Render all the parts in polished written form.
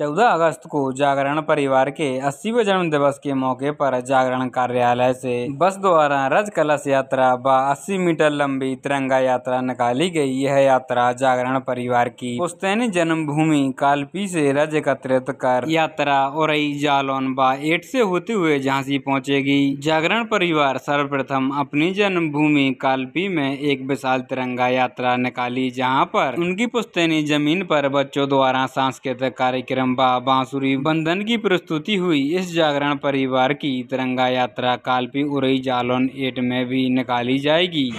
14 अगस्त को जागरण परिवार के 80वें जन्म दिवस के मौके पर जागरण कार्यालय से बस द्वारा रज कलश यात्रा व 80 मीटर लंबी तिरंगा यात्रा निकाली गई। यह यात्रा जागरण परिवार की पुश्तैनी जन्मभूमि कालपी से रज एकत्रित कर यात्रा उरई, जालौन व एट से होते हुए झांसी पहुंचेगी। जागरण परिवार सर्वप्रथम अपनी जन्मभूमि कालपी में एक विशाल तिरंगा यात्रा निकाली, जहां पर उनकी पुश्तैनी जमीन पर बच्चों द्वारा सांस्कृतिक कार्यक्रम व बांसुरी बंधन की प्रस्तुति हुई। इस जागरण परिवार की तिरंगा यात्रा कालपी, उरई, जालौन, एट में भी निकाली जाएगी।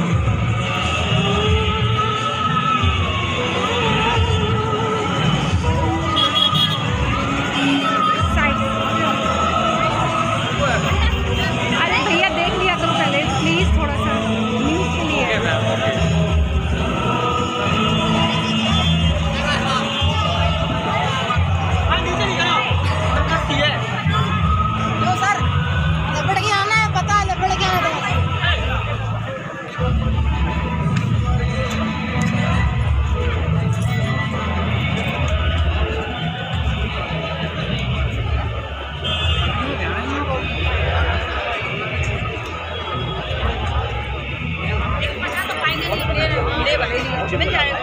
मिल जाएगा।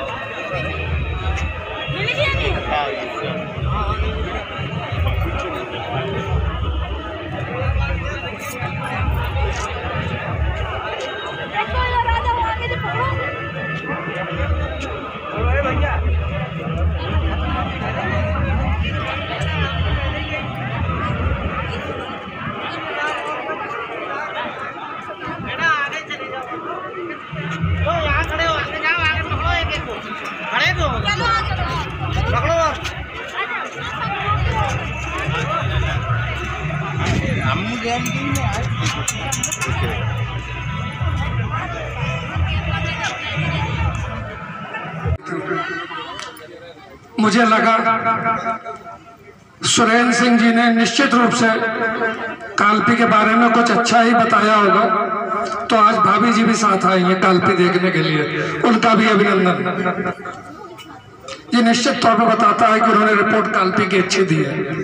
मुझे लगा सुरेंद्र सिंह जी ने निश्चित रूप से कालपी के बारे में कुछ अच्छा ही बताया होगा, तो आज भाभी जी भी साथ आई हैं कालपी देखने के लिए, उनका भी अभिनंदन। ये निश्चित तौर पर बताता है कि उन्होंने रिपोर्ट कालपी की अच्छी दी है।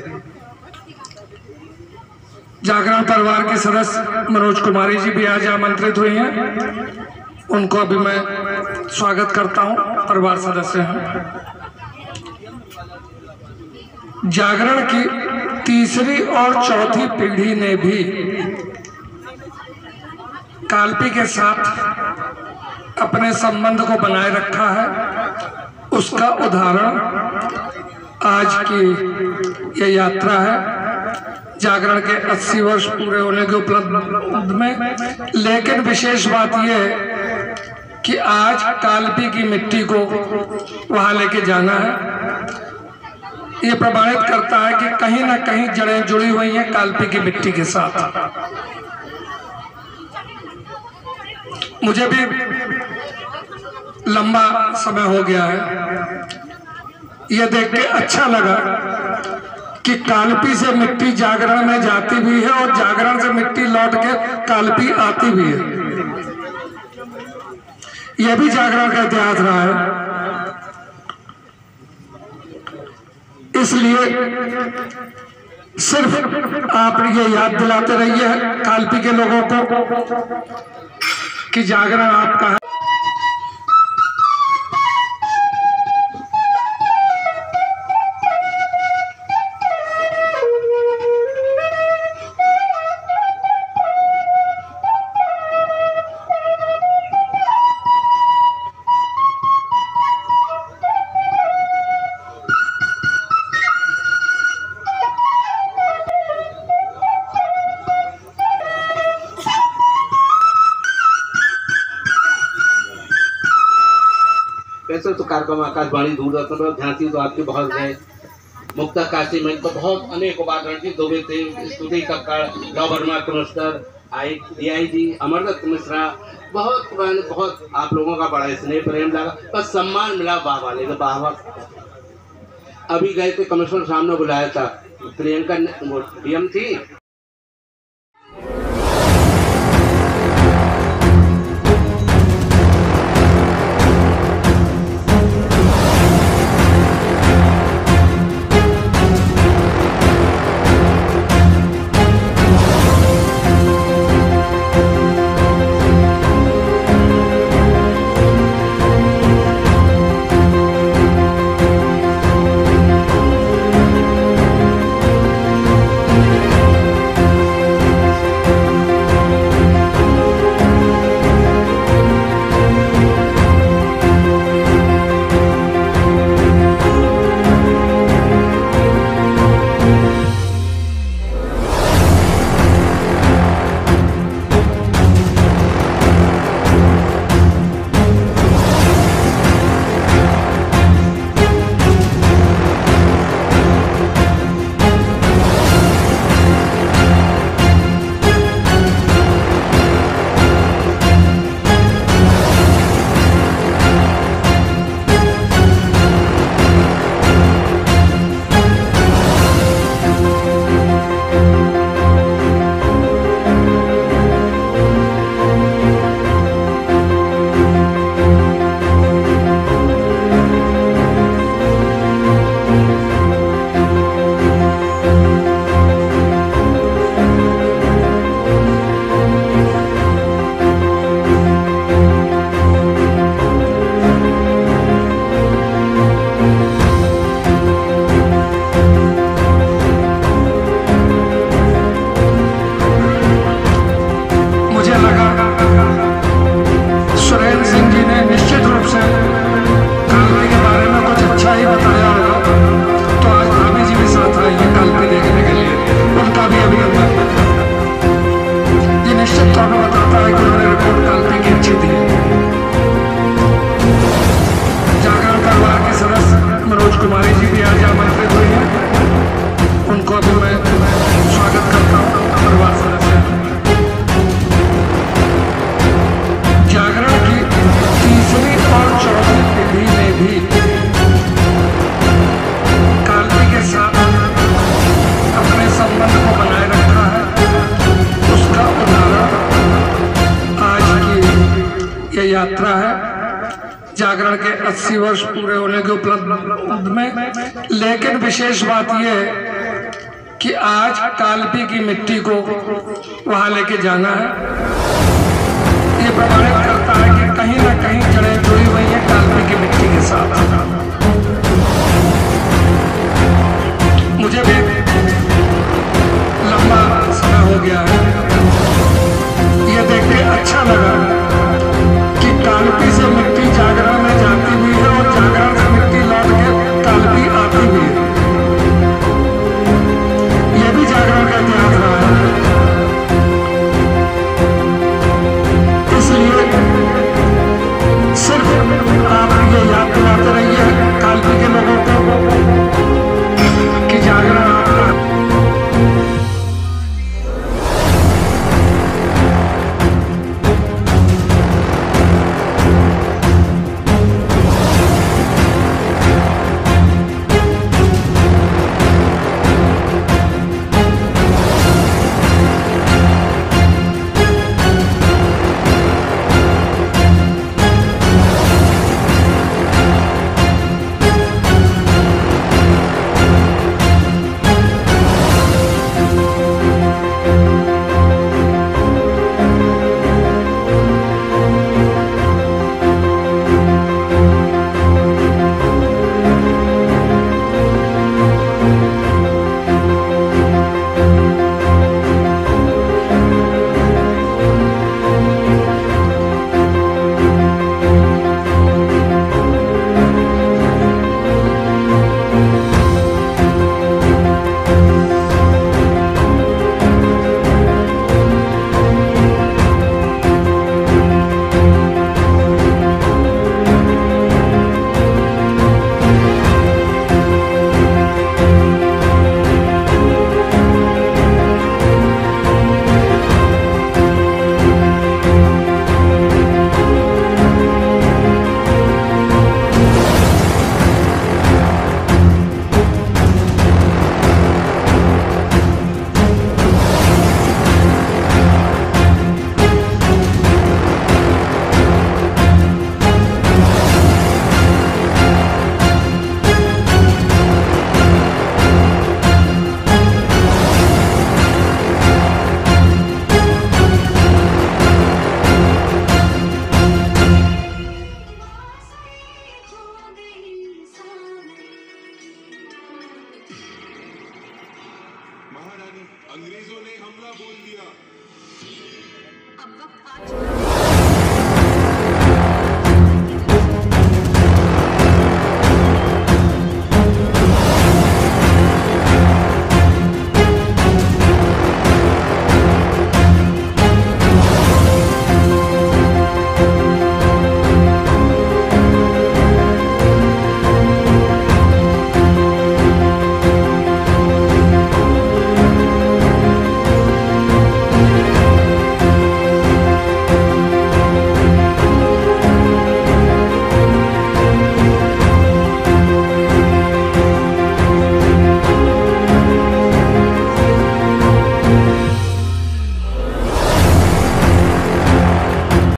जागरण परिवार के सदस्य मनोज कुमारी जी भी आज आमंत्रित हुई हैं, उनको अभी मैं स्वागत करता हूं। परिवार सदस्य हैं। जागरण की तीसरी और चौथी पीढ़ी ने भी कालपी के साथ अपने संबंध को बनाए रखा है। उसका उदाहरण आज की यह यात्रा है, जागरण के 80 वर्ष पूरे होने के उपलक्ष्य में। लेकिन विशेष बात यह है कि आज कालपी की मिट्टी को वहां लेके जाना है। ये प्रमाणित करता है कि कहीं ना कहीं जड़ें जुड़ी हुई हैं कालपी की मिट्टी के साथ। मुझे भी लंबा समय हो गया है, ये देख के अच्छा लगा कि कालपी से मिट्टी जागरण में जाती भी है और जागरण से मिट्टी लौट के कालपी आती भी है। यह भी जागरण का इतिहास रहा है। इसलिए सिर्फ आप ये याद दिलाते रहिए कालपी के लोगों को कि जागरण आपका है। वैसे तो कार्यक्रम आकाशवाणी, दूरदर्शन और झांसी तो आपके बहुत गए। मुक्ता काशी में तो बहुत अनेक बार रणजीत दुबे थे, स्तुति कक्कड़, राव वर्मा कमिश्नर, DIG अमरदत्त मिश्रा, बहुत आप लोगों का बड़ा स्नेह प्रेम लगा, बस सम्मान मिला वाह वाले का वाह। अभी गए थे कमिश्नर सामने बुलाया था, प्रियंका DM थी। यात्रा है जागरण के 80 वर्ष पूरे होने के उपलक्ष्य में। लेकिन विशेष बात यह है कि आज कालपी की मिट्टी को वहां लेके जाना है। ये प्रमाणित करता है कि कहीं ना कहीं जड़ें जुड़ी हुई हैं कालपी की मिट्टी के साथ। मुझे भी लंबा समय हो गया है, ये देख के अच्छा लगा कि कालपी से मिट्टी जागरण में जाती हुई है और जागरण से मिट्टी लौट के कालपी आती हुई है। ये भी जागरण का इतिहास रहा है। इसलिए सिर्फ